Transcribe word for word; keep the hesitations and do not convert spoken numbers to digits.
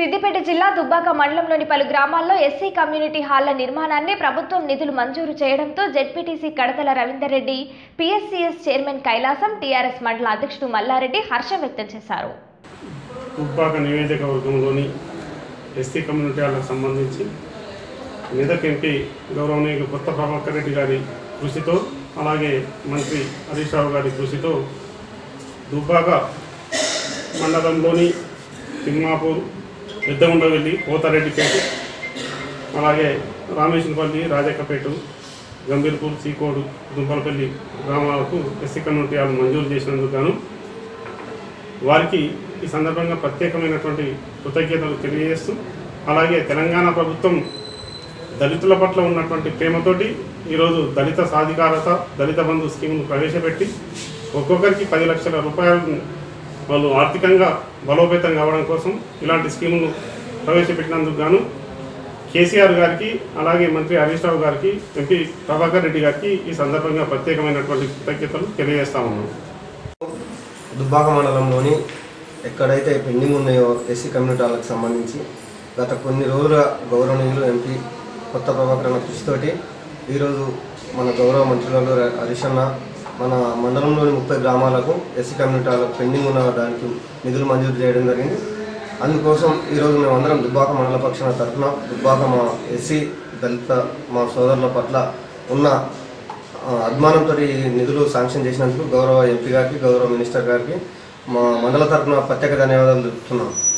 సిద్దిపేట జిల్లా దుబ్బాక మండలంలోని పలు గ్రామాల్లో ఎస్సీ కమ్యూనిటీ హాళ్ల నిర్మాణాన్ని ప్రభుత్వం నిధులు మంజూరు చేయడంతో ZPTC Kadathala Ravinder Reddy, PSCS chairman Kailasam, TRS మండల అధ్యక్షుడు మల్లారెడ్డి హర్షం వ్యక్తం చేశారు. దుబ్బాక నియోజకవర్గంలోని ఎస్సీ కమ్యూనిటీ హాళ్లకు సంబంధించి మెదక్ ఎంపీ గౌరవనీయులు కొత్త ప్రభాకర్ రెడ్డి గారి కృషితో, అలాగే మంత్రి హరీష్ రావు గారి కృషితో దుబ్బాక మండలంలోని తిమ్మాపూర్, పెద్దగుండవెల్లి, పోతారెడ్డిపేట, అలాగే రామేశ్వరపల్లి, రాజక్కపేట, గంభీర్పూర్, సీకోడు, దుంపలపల్లి గ్రామాలకు ఎస్సీ కమ్యూనిటీ హాల్ మంజూరు చేసినందుకు గాను వారికి ఈ సందర్భంగా ప్రత్యేకమైనటువంటి కృతజ్ఞతలు తెలియజేస్తూ, అలాగే తెలంగాణ ప్రభుత్వం దళితుల పట్ల ఉన్నటువంటి ప్రేమతోటి ఈరోజు దళిత సాధికారత, దళిత బంధు స్కీమ్ను ప్రవేశపెట్టి ఒక్కొక్కరికి పది లక్షల రూపాయలను వాళ్ళు ఆర్థికంగా బలోపేతం కావడం కోసం ఇలాంటి స్కీమును ప్రవేశపెట్టినందుకు గాను కేసీఆర్ గారికి, అలాగే మంత్రి హరీష్ రావు గారికి, ఎంపీ ప్రభాకర్ రెడ్డి గారికి ఈ సందర్భంగా ప్రత్యేకమైనటువంటి కృతజ్ఞతలు తెలియజేస్తా ఉన్నాం. దుబ్బాక మండలంలోని ఎక్కడైతే పెండింగ్ ఉన్నాయో ఎస్సీ కమ్యూనిటీ వాళ్ళకి సంబంధించి గత కొన్ని రోజుల గౌరవనీయులు ఎంపీ కొత్త ప్రభాకర్ అన్న కృషితోటి ఈరోజు మన గౌరవ మంత్రులలో హరీష్ అన్న మన మండలంలోని ముప్పై గ్రామాలకు ఎస్సీ కమ్యూనిటీ వాళ్ళకు పెండింగ్ ఉన్న దానికి నిధులు మంజూరు చేయడం జరిగింది. అందుకోసం ఈరోజు మేమందరం దుబ్బాక మండల పక్షాన తరఫున దుబ్బాక మా ఎస్సీ దళిత మా సోదరుల పట్ల ఉన్న అభిమానంతో ఈ నిధులు శాంక్షన్ చేసినందుకు గౌరవ ఎంపీ గారికి, గౌరవ మినిస్టర్ గారికి మా మండల తరఫున ప్రత్యేక ధన్యవాదాలు తెలుపుతున్నాం.